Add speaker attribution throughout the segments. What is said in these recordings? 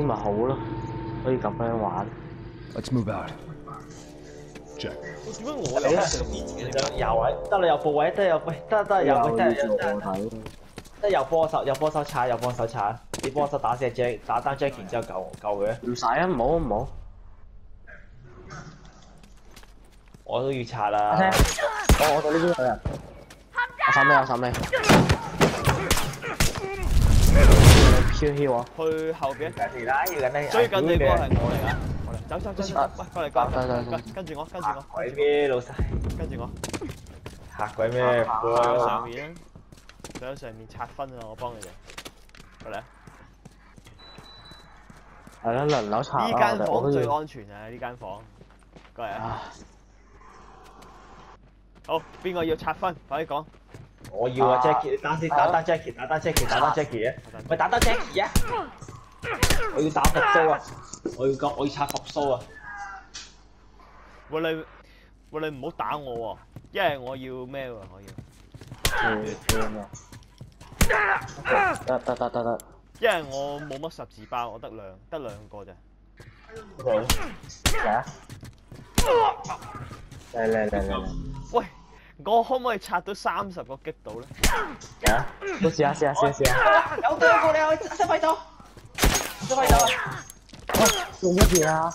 Speaker 1: 咪好咯，可以咁樣玩。
Speaker 2: Let's move out. Check.
Speaker 3: 點解我有上面嘅？有位得啦，有部位得有喂得有幫手鏟，有幫手鏟，你幫手打隻 Jack 打單 Jack 然之後救佢啊！
Speaker 1: 唔使啊，唔好。
Speaker 3: 我都要拆啦。
Speaker 1: 我到呢邊有人。我手尾。飄飄啊！
Speaker 3: 去後邊緊啦，要緊你。追緊你嗰個係我嚟㗎，我嚟。走，喂，過嚟，跟住我。鬼咩老細？跟住我。嚇鬼咩？上上面啊！上面拆分啊！我幫你哋。過嚟啊！
Speaker 1: 係啦，輪流拆。
Speaker 3: 呢間房最安全啊！呢間房。過嚟啊！好，邊個要拆分？快啲講。我要啊 ，Jackie， 你單先打單 Jackie 啊！喂，打單 Jackie 啊！我要打復蘇啊！我要拆復蘇啊！喂你唔好打我喎，因為我要咩喎？我要。得。因為我冇乜十字包，我得兩個咋。嚟。喂，我可唔可以拆到30個擊到咧？
Speaker 1: 啊！都試下。
Speaker 3: 有多個你去失敗咗。
Speaker 1: 喂，做乜嘢啊？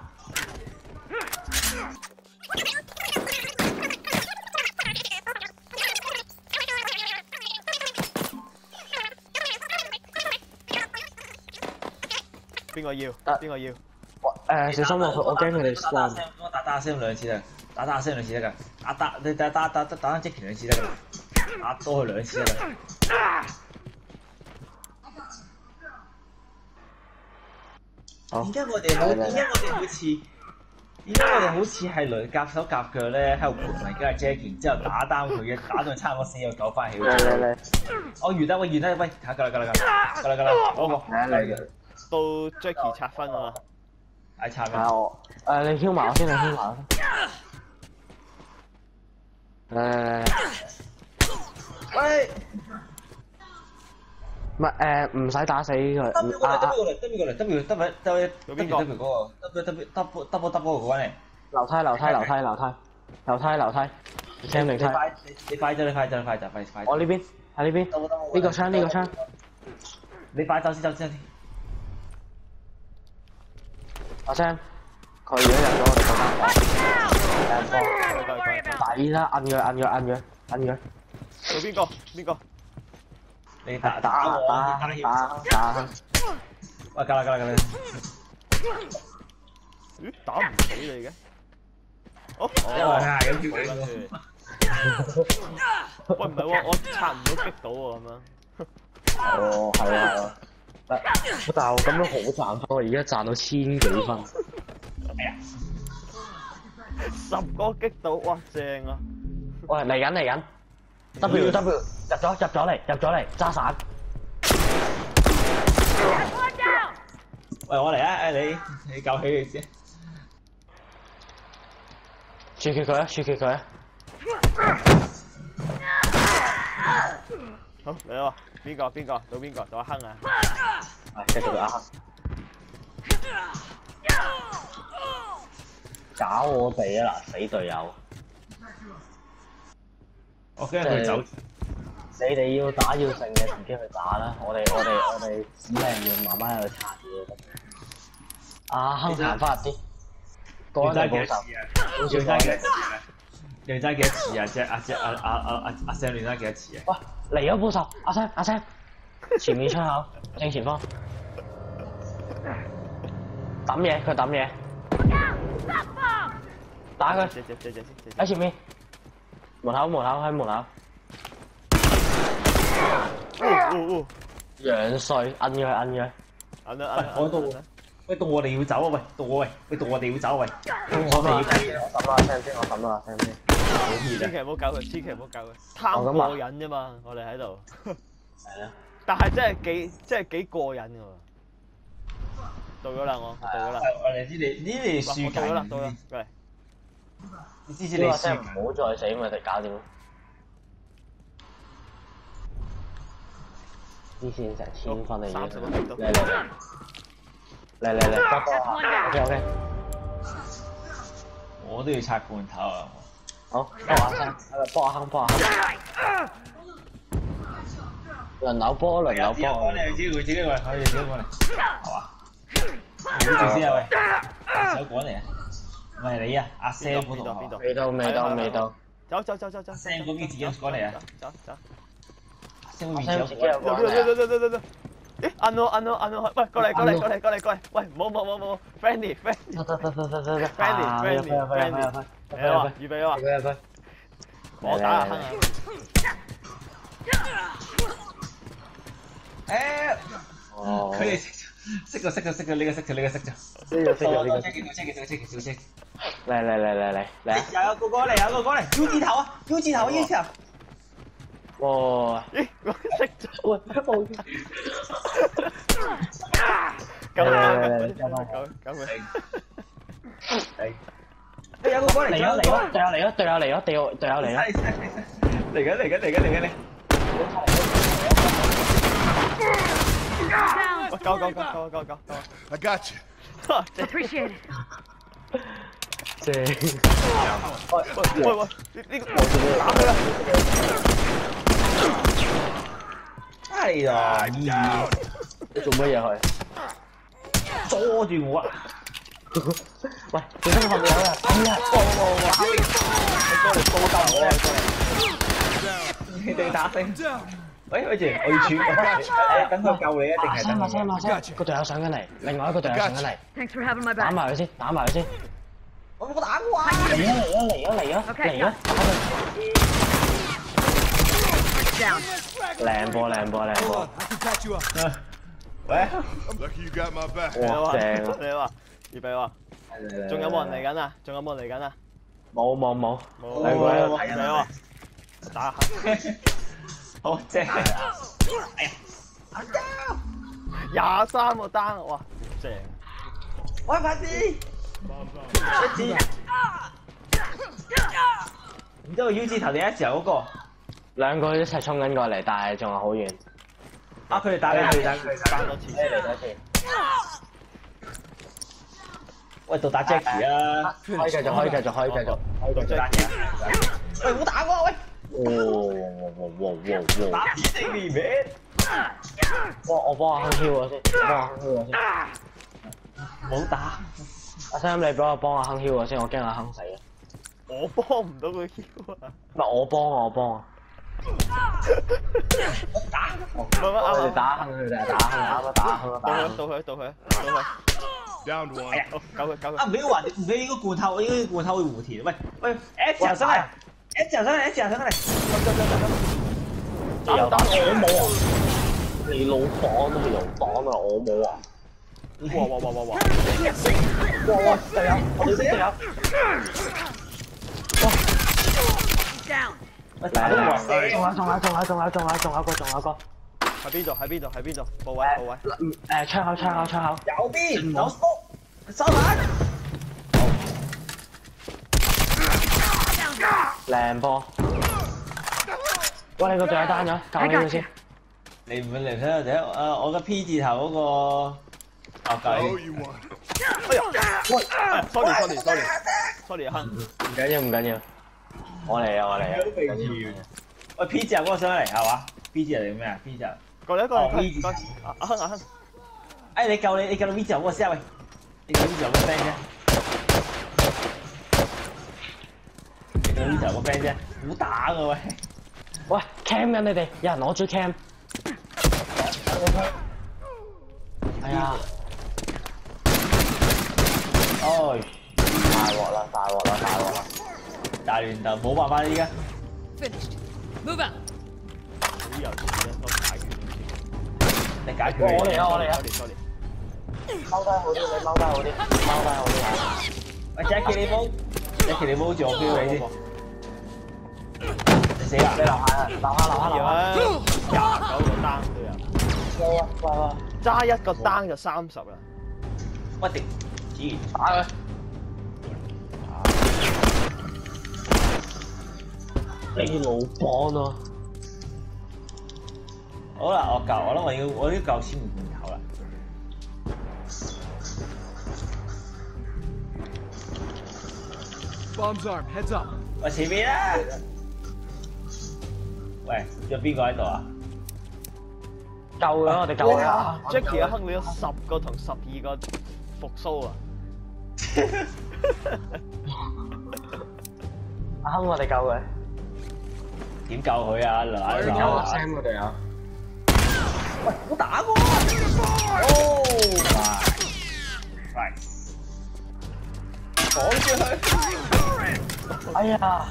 Speaker 3: 邊個要？
Speaker 1: 小心我驚佢哋關。
Speaker 3: 打聲兩次得，打聲兩次得㗎。你打即拳2次得㗎，打多佢2次得㗎。點解我哋好似係輪夾手夾腳咧喺度盤埋跟住 Jackie， 然之後打單佢嘅，打到差唔多死又救翻起。嚟！我完啦，喂，夠啦，好。到 Jackie 拆分啊嘛，嗌拆咩？
Speaker 1: 你挑埋我先，喂，唔係唔使打死佢。得邊個？double 嗰個嚟。樓梯。你快走。我呢邊喺呢邊。呢個窗。你快走先。阿 Sam， 佢如果入咗我哋嗰間房，抵啦，摁佢。
Speaker 3: 做邊個？你打我，
Speaker 1: 打。
Speaker 3: 喂，夠啦。咦？打唔死你嘅？因為係咁叫你。喂，唔係喎，我拆唔到擊到喎咁樣。
Speaker 1: 係啊。但係我咁樣好賺分，我而家賺到1000幾分。
Speaker 3: 10個擊到，哇正啊！
Speaker 1: 喂，嚟緊 W 入咗嚟，揸散。喂，我嚟啊！你救起佢先。處決佢啊！
Speaker 3: 好嚟喎，邊個？到邊個？到阿亨啊！
Speaker 1: 繼續阿亨。搞我哋啊！嗱，死隊友。
Speaker 3: 我驚佢走。
Speaker 1: 你哋要打要勝嘅，自己去打啦。我哋只係要慢慢去查嘢。阿亨行翻入啲。要揸幾多次啊？要揸幾多次啊？阿 Sam 要揸幾多次啊？喂，嚟咗報仇！阿 Sam， 前面出口，正前方。抌嘢。打佢！喺前面。門口。樣衰，摁佢。我到。喂，到我哋要走啊！到我哋要走啊！喂，我哋要我抌啦，聽先。
Speaker 3: 千祈唔好救佢，貪過癮啫嘛，我哋喺度。係啊。但係真係幾過癮㗎喎。到咗啦，我到咗啦。我哋知你輸緊。到啦，過嚟。你知你輸。
Speaker 1: 唔好再死咪就搞掂。啲線成1000分嚟嘅。嚟。 嚟，OK，
Speaker 3: 我都要拆罐頭啊！
Speaker 1: 好，幫下聲，幫下坑。輪流波，
Speaker 3: 你自己過嚟，自己過嚟，可以自己過嚟，係嘛？你住先啊喂，手趕嚟啊！唔係你啊，阿 Sam 嗰度。
Speaker 1: 未到。
Speaker 4: 走。
Speaker 3: Sam 嗰邊自己趕嚟啊！
Speaker 4: 走。
Speaker 3: Sam 面有
Speaker 4: 走。咦，按我，喂，過嚟，喂，冇 ，friendly，
Speaker 1: 得，
Speaker 4: 預備啊！我打下坑啊！
Speaker 3: 佢哋識咗，呢個識咗。識。
Speaker 1: 嚟。
Speaker 3: 有個過嚟 ，U 字頭啊，U 字頭。
Speaker 1: 哇！
Speaker 4: 咦，我識咗，
Speaker 1: 喂，冇。
Speaker 4: 救佢！
Speaker 3: 有個過嚟，
Speaker 1: 隊友嚟咗。
Speaker 3: 嚟緊。
Speaker 4: 救！
Speaker 2: I got you.
Speaker 5: Appreciate it.
Speaker 1: 正。
Speaker 4: 喂，呢個打佢啦！
Speaker 3: 係啊，
Speaker 1: 你做乜嘢去？
Speaker 3: 阻住我啊！
Speaker 1: 喂，小心後面有人！
Speaker 3: 你哋打聲。喂，住，我要處，等佢救你一定係等佢。
Speaker 1: 個隊友上緊嚟，另外一個隊友上緊嚟。
Speaker 5: Thanks for having my
Speaker 1: 打
Speaker 5: back.
Speaker 1: 埋佢先。
Speaker 3: 我冇打過啊！
Speaker 1: 嚟啊！
Speaker 5: Down.
Speaker 1: 靚波！
Speaker 2: I can catch you up.
Speaker 3: 喂，
Speaker 2: Lucky you got my back.
Speaker 1: 哇，正啊！
Speaker 4: 你話預備喎，仲有冇人嚟緊啊？
Speaker 1: 冇。
Speaker 4: 兩個喺度睇緊喎，打下。
Speaker 3: 好正。哎呀
Speaker 4: 23個單，哇，正！
Speaker 3: 喂，快啲！一支。唔知個 U 字頭定 S 字頭嗰個？
Speaker 1: 兩個一齊衝緊過嚟，但係仲係好遠。
Speaker 3: 啊！佢哋打你，
Speaker 4: 單多次，
Speaker 1: 嚟多次。
Speaker 3: 喂，到打 Jackie 啊！
Speaker 1: 可以繼續。
Speaker 3: 打嘢。喂，唔好打我喂！
Speaker 1: 哇！
Speaker 3: 打死你咩？
Speaker 1: 我幫阿亨 Q 我先，
Speaker 3: 唔好打！
Speaker 1: 阿 Sam 你俾我幫阿亨 Q 我先，我驚阿亨死啊！
Speaker 4: 我幫唔到佢 Q 啊！
Speaker 1: 唔係我幫啊！
Speaker 3: 打！
Speaker 1: 我哋打亨，
Speaker 4: 到佢。
Speaker 2: Down one.
Speaker 4: 哎呀，救佢！
Speaker 3: 啊！唔俾個罐頭，呢個罐頭會糊填。喂 ，S 上嚟 ，S 上嚟。
Speaker 1: 打我冇啊！你老綁都係又綁啊！我冇啊！
Speaker 4: 哇！
Speaker 1: 哇！隊友，我哋隊友。哇
Speaker 5: Down.
Speaker 3: 喂，打到我死！
Speaker 1: 仲有個。
Speaker 4: 喺邊度？部位。
Speaker 1: 窗口。
Speaker 3: 右邊有收埋。
Speaker 1: 靚波。喂，你個隊友單咗，救呢個先。
Speaker 3: 你唔會嚟睇我哋我個 P 字頭嗰個。
Speaker 2: Oh, you won.
Speaker 4: 哎呀！喂 ，sorry，亨。
Speaker 1: 唔緊要。我嚟啊！
Speaker 3: 喂 ，P 字頭嗰個上嚟係嘛 ？P 字頭定咩啊 ？P 字頭。
Speaker 4: 過嚟，阿亨。
Speaker 3: 哎，你救到 V 字頭嗰個先啊喂！你救 V 字頭個 friend 啫。你救 V 字頭個 friend 啫，好打噶喂！
Speaker 1: 喂 ，cam 緊你哋，有人攞住 cam。係啊。哦，大鑊啦！大亂鬥，冇辦法依家。
Speaker 5: Finished. Move out.
Speaker 4: 好有錢咧，都解決唔
Speaker 3: 你解決
Speaker 1: 我嚟啊！
Speaker 4: sorry。
Speaker 1: 踎低好啲，你踎低好啲。
Speaker 3: 喂 ，Jackie 你冇住我 Q 你先。你死啦！
Speaker 1: 你樓下啊！
Speaker 4: 29個單都有。
Speaker 1: 喂，
Speaker 4: 揸一個單就30啦。
Speaker 3: 我定止
Speaker 1: 打佢。你老綁啊！
Speaker 3: 好啦，我諗我要夠錢換罐頭啦。
Speaker 2: Bomb's arm. Heads up.
Speaker 3: 我前面啦！喂，有邊個喺度啊？
Speaker 1: 救咗我哋救啦
Speaker 4: Jackie 亨你有10個同12個復甦啊！
Speaker 1: 阿亨我哋救佢。
Speaker 3: 點救佢啊？
Speaker 1: 有
Speaker 3: 嗱，
Speaker 1: 啊 Sam 我哋有。
Speaker 3: 喂，我打過。哦，right，綁住佢。
Speaker 1: 哎呀！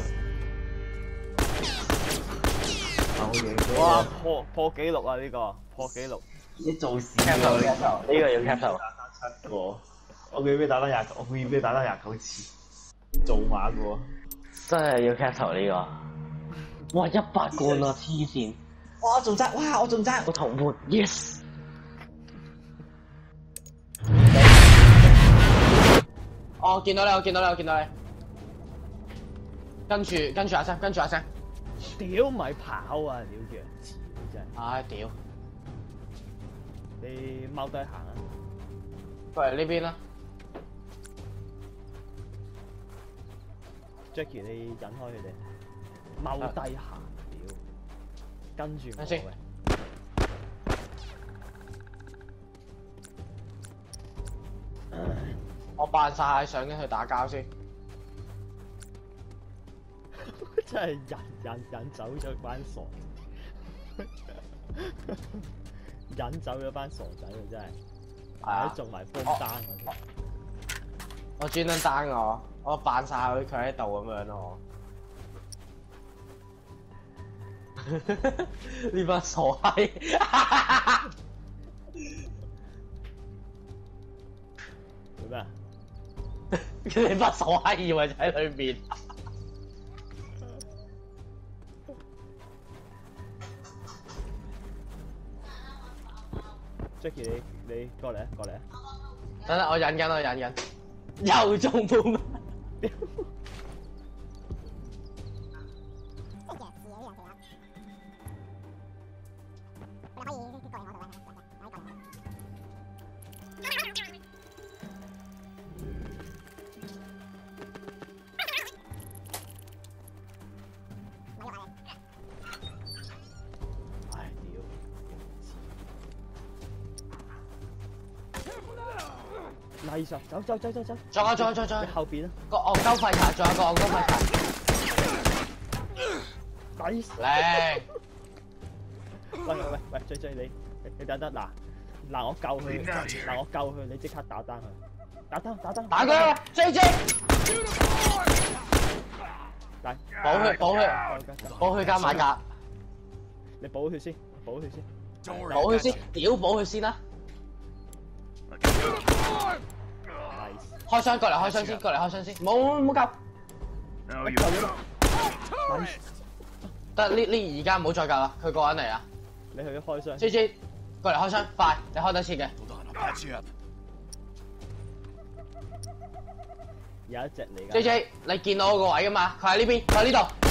Speaker 4: 哇！破紀錄啊！呢個破紀錄。
Speaker 3: 你做事
Speaker 1: cap 頭呢個要 cap 頭。
Speaker 3: 7個，我記得打得29，我記得打得29次，做馬個。
Speaker 1: 真係要 cap 頭呢個。哇！100罐啊！黐線。
Speaker 3: 哇！我仲爭，哇！我仲爭。
Speaker 1: 個頭盤 yes。
Speaker 6: 哦，見到你，我見到你，我見到你。跟住阿聲，跟住阿聲。
Speaker 4: 屌咪跑啊！屌嘅，真係。
Speaker 6: 唉，屌！
Speaker 4: 你踎低行啊！
Speaker 6: 過嚟呢邊啦。
Speaker 4: Jackie 你引開佢哋，踎低行，屌！跟住我
Speaker 6: 先。我扮晒上緊去打交先。
Speaker 4: 真係引走咗班傻，引走咗班傻仔啊！真係，係仲埋幫單啊！
Speaker 6: 我專登單我扮晒佢喺度咁樣咯。呢班傻閪，
Speaker 4: 做咩啊？
Speaker 6: 你班傻閪以為就喺裏面。
Speaker 4: Jackie 你過嚟啊！過嚟啊！
Speaker 6: 等等，我忍緊，我忍緊，又中半。
Speaker 4: nice，走！
Speaker 6: 再
Speaker 4: 後邊啊！
Speaker 6: 個戇鳩廢柴，仲有個戇鳩廢柴。
Speaker 4: nice，
Speaker 6: 靚。
Speaker 4: 喂，追你等等嗱，我救佢，你即刻打單佢，打
Speaker 6: 佢追！
Speaker 4: 嚟，
Speaker 6: 補血加馬甲。
Speaker 4: 你補血先，
Speaker 6: 補血先，屌補血先啦！開槍過嚟，開槍先，冇救。得呢而家唔好再救啦，佢過緊嚟啦。
Speaker 4: 你去開槍。
Speaker 6: J 過嚟開槍，快！你開得切嘅。
Speaker 4: 有一隻嚟㗎。
Speaker 6: J， 你見到我個位㗎嘛？佢喺呢邊，佢喺呢度。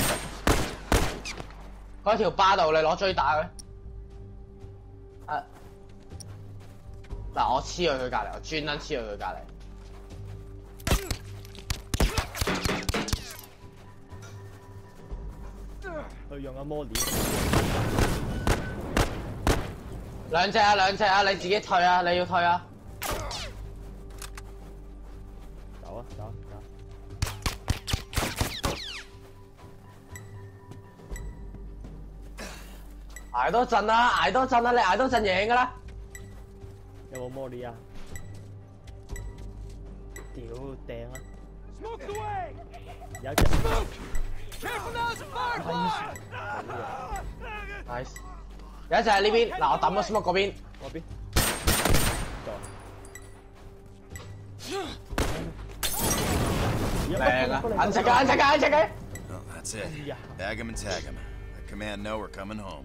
Speaker 6: 佢喺條巴度，你攞錐打佢。嗱，我黐佢隔離，我專登黐佢隔離。
Speaker 4: 佢用阿摩尼。
Speaker 6: 兩隻啊！你自己退啊！你要退啊！
Speaker 4: 走！
Speaker 6: 捱多陣啦！你捱多陣贏㗎啦！
Speaker 4: 有冇摩尼啊？屌掟啊！有一隻。
Speaker 6: Nice， 有一隻喺呢邊，嗱我抌咗 smoke 嗰邊。靚啊！眼隻嘅。
Speaker 7: Well, that's it. Bag him and tag him. Let command know we're coming home.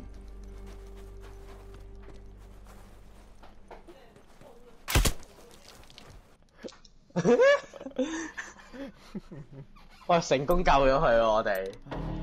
Speaker 6: 喂，成功救咗佢喎，我哋。